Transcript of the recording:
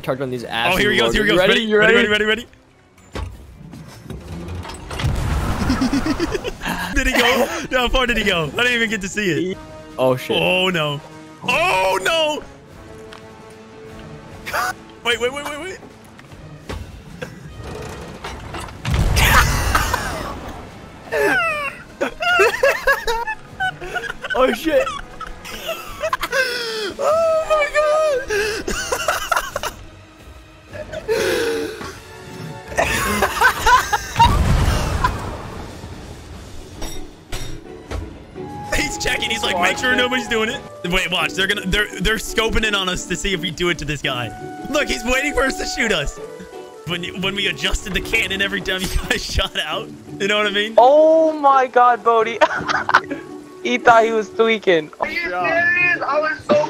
retarded on these asses. Oh, here he goes. Here he goes. Ready? You ready? Ready? Did he go? How far did he go? I didn't even get to see it. Oh, shit. Oh, no. Oh, no. Wait. Oh, shit. Oh, my God. He's checking. He's like, make sure nobody's doing it. Wait, watch. They're scoping in on us to see if we do it to this guy. Look, he's waiting for us to shoot us. When we adjusted the cannon every time you guys shot out. You know what I mean? Oh my God, Bodie. He thought he was tweaking. Are you serious? I was so